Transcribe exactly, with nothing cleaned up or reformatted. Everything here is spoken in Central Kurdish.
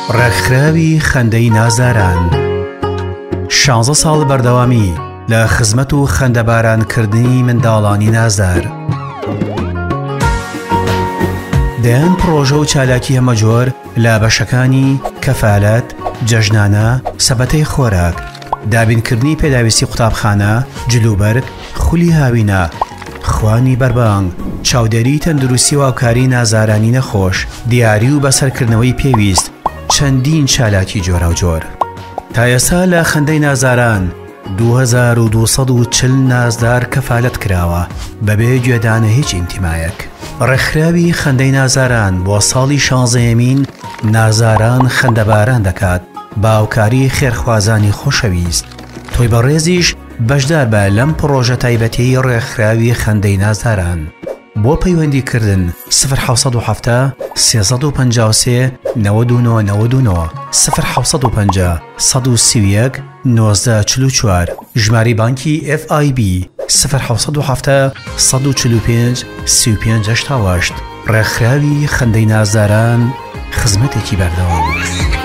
ڕێکخراوی خەندەی نازاران شانزە ساڵ بەردەوامی لە خزمەت و خەندەبارانکردنی منداڵانی نازدار. دەیان پرۆژە و چالاکی هەمەجۆر لە بەشەکانی کەفالەت، جەژنانە، سەبەتەی خۆراک، دابینکردنی پێداویستی قوتابخانە، جلوبەرگ، خولی هاوینە، خوانی بەربانگ، چاودێری تەندروستی و هاوکاری نازارانی نەخۆش، دیاری و بەسەرکردنەوەی پێویست، چەندین چالاکی جۆرە و جۆر. تا ئێستا لە خەندەی نازاران دوو هەزار و دوو سەد و چل نازدار کەفالەت کراوە بەبێ گوێدانە هیچ ئینتیمایەک. ڕێکخراوی خەندەی نازاران بۆ ساڵی شانزەیەمین نازاران خەندەباران دەکات بە هاوکاری خێرخوازانی خۆشەویست. تۆی بەڕێزیش بەشدار بە لەم پرۆژە تایبەتیی ڕێکخراوی خەندەی نازاران. بۆ پەیوەندیکردن صفر حوصد و هەفتە سێسەد و پەنجا و سێ نەوەد و نۆ نەوەد و نۆ صفر حوصد و پەنجا سەد و سی و یەک نۆزدە چل و چوار ژماری بانکی ئێف ئای بی صفر حوصد و هەفتە سەد و چل و پێنج سی و پێنج هەشتا و هەشت. ڕێکخراوی خەندەی نازاران خزمەتێکی بەردەوام.